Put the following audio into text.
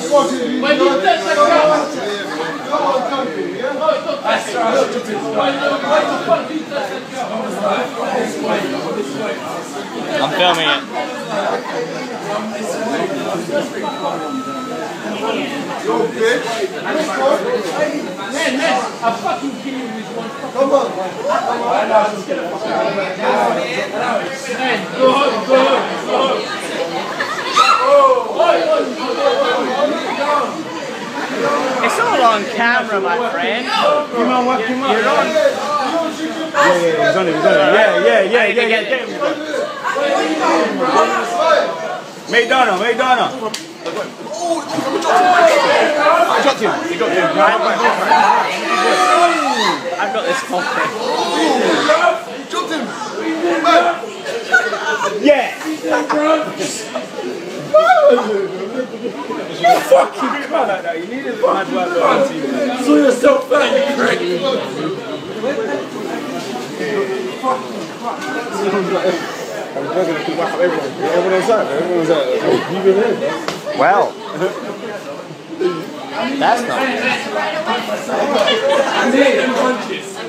I'm filming it. Man, I'll fucking kill you with one. Come on. Man, go home. It's all on camera, my friend. Come on, what? Come on. You're on. Yeah, he's on it. Yeah. McDonalds. I dropped him. He got him. I've got this coffee. Dropped him. Yeah. You fucking cunt like that. You needed bad work on team. Saw yourself back, you prick. I'm going to keep whack up everyone. Everyone's out. You've been here, bro. Well, that's not.